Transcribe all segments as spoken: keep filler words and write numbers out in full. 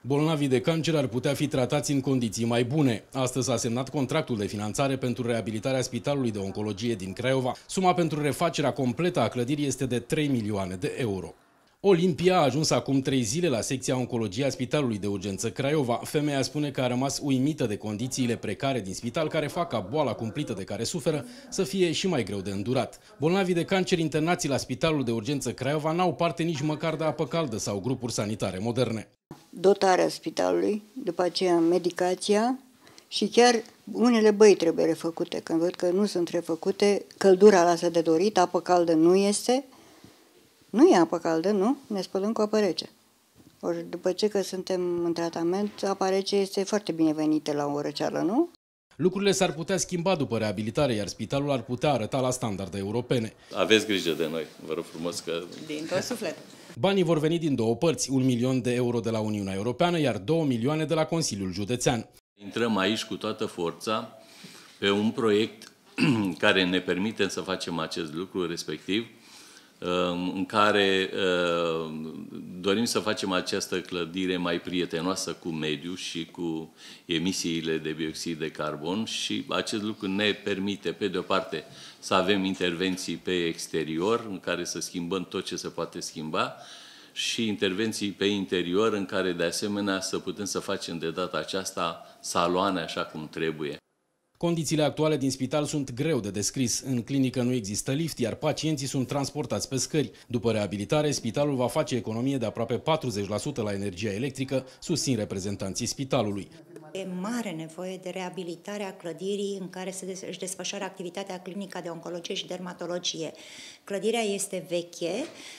Bolnavii de cancer ar putea fi tratați în condiții mai bune. Astăzi s-a semnat contractul de finanțare pentru reabilitarea Spitalului de Oncologie din Craiova. Suma pentru refacerea completă a clădirii este de trei milioane de euro. Olimpia a ajuns acum trei zile la secția Oncologie a Spitalului de Urgență Craiova. Femeia spune că a rămas uimită de condițiile precare din spital, care fac ca boala cumplită de care suferă să fie și mai greu de îndurat. Bolnavii de cancer internații la Spitalul de Urgență Craiova n-au parte nici măcar de apă caldă sau grupuri sanitare moderne. Dotarea spitalului, după aceea medicația și chiar unele băi trebuie refăcute. Când văd că nu sunt refăcute, căldura lasă de dorit, apă caldă nu este. Nu e apă caldă, nu? Ne spălăm cu apă rece. Ori după ce că suntem în tratament, apa rece este foarte binevenită la o răceală, nu? Lucrurile s-ar putea schimba după reabilitare, iar spitalul ar putea arăta la standarde europene. Aveți grijă de noi, vă rog frumos că... Din tot sufletul. Banii vor veni din două părți, un milion de euro de la Uniunea Europeană, iar două milioane de la Consiliul Județean. Intrăm aici cu toată forța pe un proiect care ne permite să facem acest lucru, respectiv în care dorim să facem această clădire mai prietenoasă cu mediul și cu emisiile de dioxid de carbon, și acest lucru ne permite, pe de o parte, să avem intervenții pe exterior, în care să schimbăm tot ce se poate schimba, și intervenții pe interior, în care, de asemenea, să putem să facem de data aceasta saloane așa cum trebuie. Condițiile actuale din spital sunt greu de descris. În clinică nu există lift, iar pacienții sunt transportați pe scări. După reabilitare, spitalul va face economie de aproape patruzeci la sută la energia electrică, susțin reprezentanții spitalului. E mare nevoie de reabilitarea clădirii în care se își desfășoară activitatea clinică de oncologie și dermatologie. Clădirea este veche,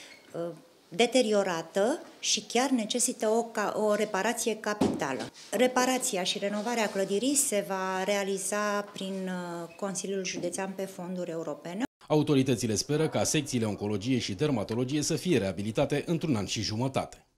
deteriorată și chiar necesită o, o reparație capitală. Reparația și renovarea clădirii se va realiza prin Consiliul Județean pe fonduri europene. Autoritățile speră ca secțiile oncologie și dermatologie să fie reabilitate într-un an și jumătate.